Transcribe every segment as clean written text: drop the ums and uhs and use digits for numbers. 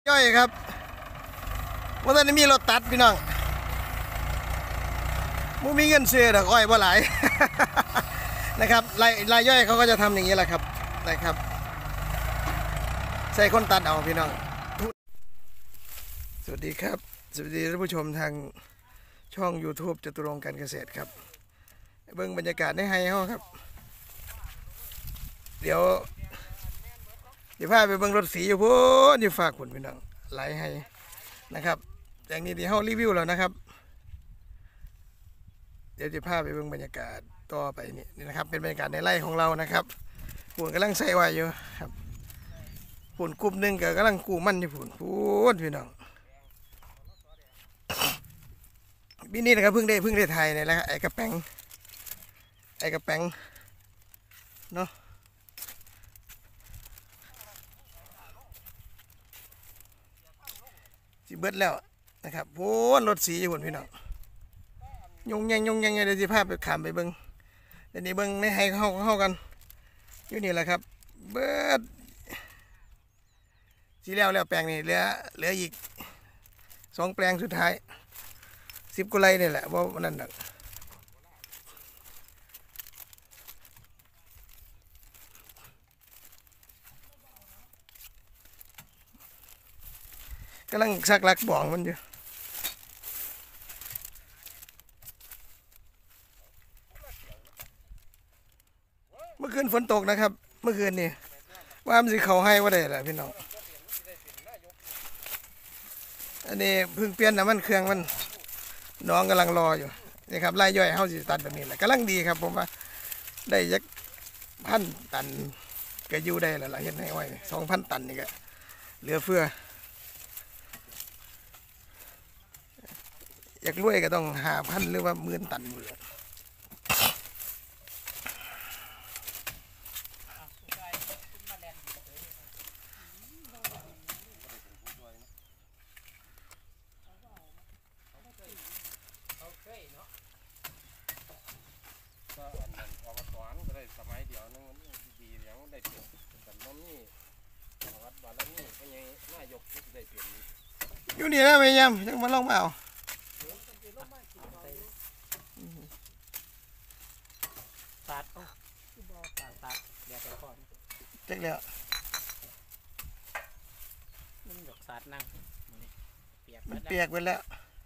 ย่อยครับว่าตอนนี้มีรถตัดพี่น้องมูมีเงินซื้อดอกอ้อยบ่หลาย นะครับรายย่อยเขาก็จะทำอย่างนี้แหละครับนะครับใส่คนตัดเอาพี่น้องสวัสดีครับสวัสดีท่านผู้ชมทางช่อง YouTube จตุรงค์การเกษตรครับเบิ่งบรรยากาศในไฮเฮาครับเดี๋ยวพาไปเบิ่งรถสีอยู่พุ่นอยู่ฝากคุณพี่น้องไหลไฮนะครับอย่างนี้ที่เฮารีวิวแล้วนะครับเดี๋ยวจะพาไปเบิ่งบรรยากาศต่อไปนี่นะครับเป็นบรรยากาศในไร่ของเรานะครับฝุ่นกำลังใส่ไว้อยู่ครับฝุ่นกลุ่มหนึ่งก็กำลังกู้มันอยู่ฝุ่นพี่น้องปีนี้นะครับเพิ่งได้ถ่ายนี่แหละไอ้กระแปงเนาะสิเบิดแล้วนะครับโอ้รถสีอยู่ฝุ่นพี่น้องยงยังเดี๋ยวจะพาไปขามไปเบิ้งเดี๋ยวนี้เบิ้งในไฮเข้ากันอยู่นี่แหละครับเบิดสีแล้วแปลงนี่เหลืออีก2 แปลงสุดท้าย10 กว่าไร่นี่แหละเพราะนั่นน่ะกำลังซักลักบ่องมันอยู่เมื่อคืนฝนตกนะครับเมื่อคืนนี่ว่ามันสิเขาให้ว่าได้แหละพี่น้องอันนี้เพิ่งเปลี่ยนน้ำมันเครื่องมันน้องกำลังรออยู่นี่ครับไล่ย่อยเฮาสิตัดแบบนี้แหละกำลังดีครับผมว่าได้ยัก1,000 ตันก็อยู่ได้แล้วล่ะเห็นให้ไว้2,000 ตันนี่ก็เหลือเฟืออยากรวยก็ต้อง5,000หรือว่า10,000 ตันอยู่อยู่นี่นะพยายามยังมาลองมาเอาตัดตัดเดี๋ยวไปก่อนเจ๊กแล้วมันหยกสัตว์นั่งมันเปียกไปแล้ว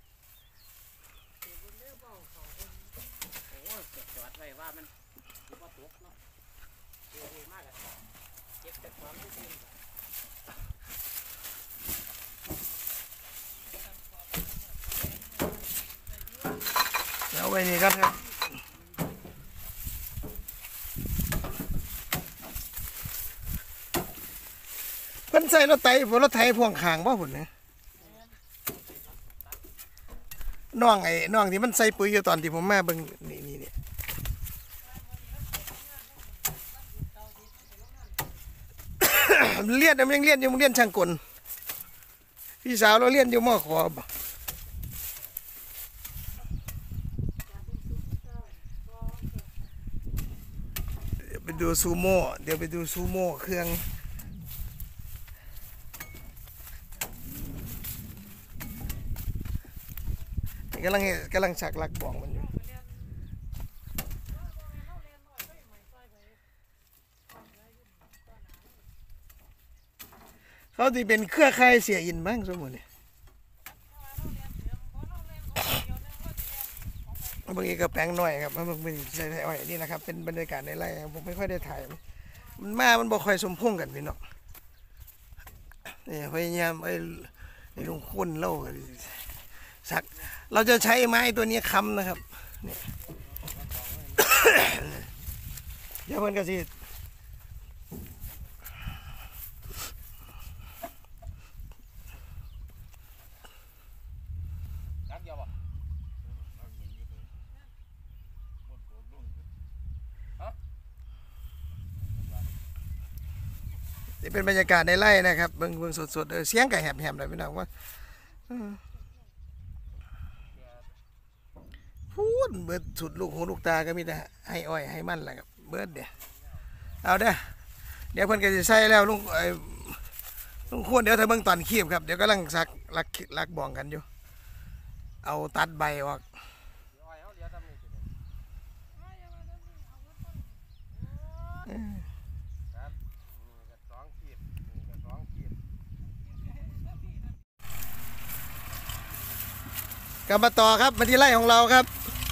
โอ้จอดไว้ว่ามันอยู่ว่าตกเนาะเยอะมากอะเก็บแต่ความที่ดีเอาไว้นี่กันครับเพิ่นใส่รถไถพ่วงข้างบ่หุ่นเนี่ยน้องที่มันใส่ปุ๋ยอยู่ตอนที่ผมมาเบิ่งนี่เรียนมันยังเรียนอยู่โรงเรียนช่างกลพี่สาวเราเรียนอยู่ม.ข.ไปดูซูโม่เดี๋ยวไปดูซูโม่เครื่องกำลังฉักลักบ่องมันอยู่เขาที่เป็นเครือข่ายเสียอินบ้างสมมุติบางทีก็แปลงหน่อยครับมันเป็นใส่อ้อยนี่นะครับเป็นบรรยากาศในไร่ผมไม่ค่อยได้ถ่ายมันบ่ค่อยสมพงษ์กันพี่น้องนี่พยายามไอ้ลุงคุ้นเล่าสักเราจะใช้ไม้ตัวนี้ค้ำนะครับนี่ เดี๋ยวเพิ่นก็สินี่เป็นบรรยากาศในไร่นะครับเบิ่งสดเสียงไก่แหบๆเลยพี่น้องว่าพูดเบิดสุดลูกหูลูกตาก็มีแต่ให้อ้อยให้มันแหละครับเบิดเดี๋ยวเอาเด้อเดี๋ยวเพิ่นก็จะใส่แล้วลุงต้องควรเดี๋ยวถ้าเบิ่งตอนคีบครับเดี๋ยวกำลังซักลักบองกันอยู่เอาตัดใบออกกลับมาต่อครับมาที่ไร่ของเราครับ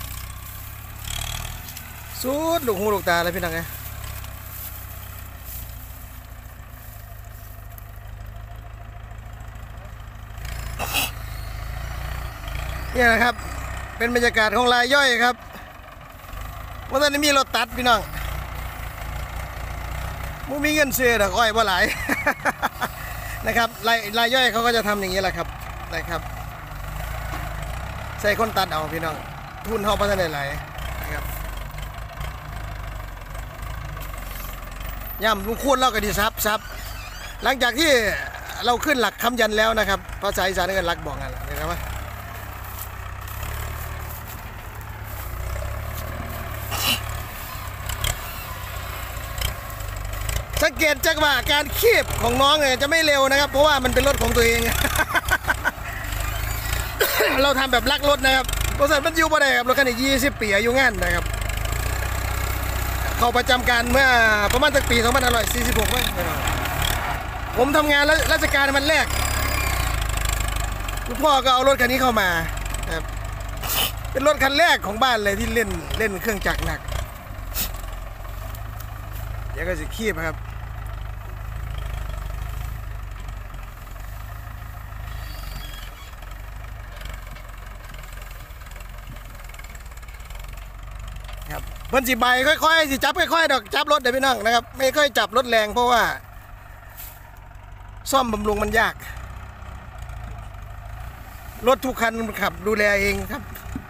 สุดลูกหูลูกตาเลยพี่น้องไงนี่นะครับเป็นบรรยากาศของรายย่อยครับว่าตอนนี้มีรถตัดพี่น้องมึงมีเงินซื้อดอกอ้อยบ่หลาย นะครับรายย่อยเขาก็จะทำอย่างนี้แหละครับนะครับใส่คนตัดเอาพี่น้องทุนเขาพัฒนาหลายนะครับย่ำลุงคูณเราก็ดีซับหลังจากที่เราขึ้นหลักคำยันแล้วนะครับภาษาอีสานเรียกหลักบอกกันนะครับว่าสังเกตจากว่าการคีบของน้องเนี่ยจะไม่เร็วนะครับเพราะว่ามันเป็นรถของตัวเอง เราทำแบบลักรถนะครับบริษัทมันอยู่บ่ได้ครับรถคันนี้20 ปีอายุงานนะครับเข้าประจำการเมื่อประมาณตั้งปี2546มั้งผมทำงานราชการมันแรกคุณพ่อก็เอารถคันนี้เข้ามาครับเป็นรถคันแรกของบ้านเลยที่เล่นเครื่องจักรหนักเดี๋ยวก็จะคีบครับเพิ่นสิใบค่อยๆสิจับค่อยๆดอกจับรถเดี๋ยวพี่น้องนะครับไม่ค่อยจับรถแรงเพราะว่าซ่อมบำรุงมันยากรถทุกคันขับดูแลเองครับ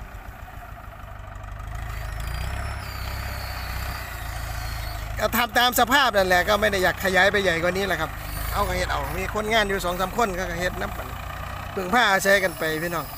ก็ทำตามสภาพนั่นแหละก็ไม่ได้อยากขยายไปใหญ่กว่านี้แหละครับเอาก็เฮ็ดเอามีคนงานอยู่2-3 คนก็เฮ็ดน้ำปั่นพึ่งผ้าอาศัยกันไปพี่น้อง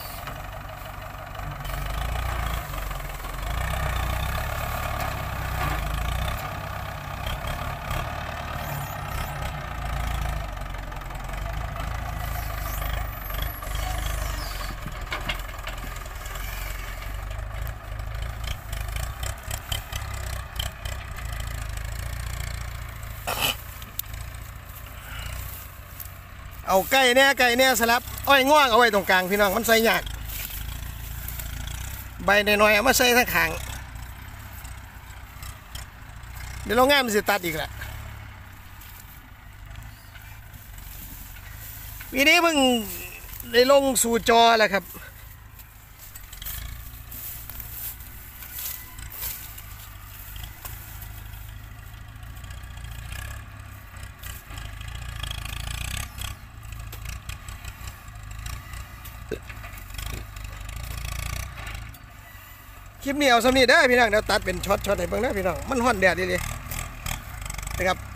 เอาไก่เนี่ยสลับอ้อยง่วงเอาไว้ตรงกลางพี่น้องมันใส่ยากใบน้อยๆเอามาใส่ทั้งขางเดี๋ยวเราง่ายมันสิตัดอีกแหละปีนี้เพิ่งได้ลงสู่จอแล้วครับคลิปนี้เอาสำนีได้พี่น้องเดี๋ยวตัดเป็นช็อตให้เบิ่งนะพี่น้องมันฮ้อนแดดดีเลยนะครับ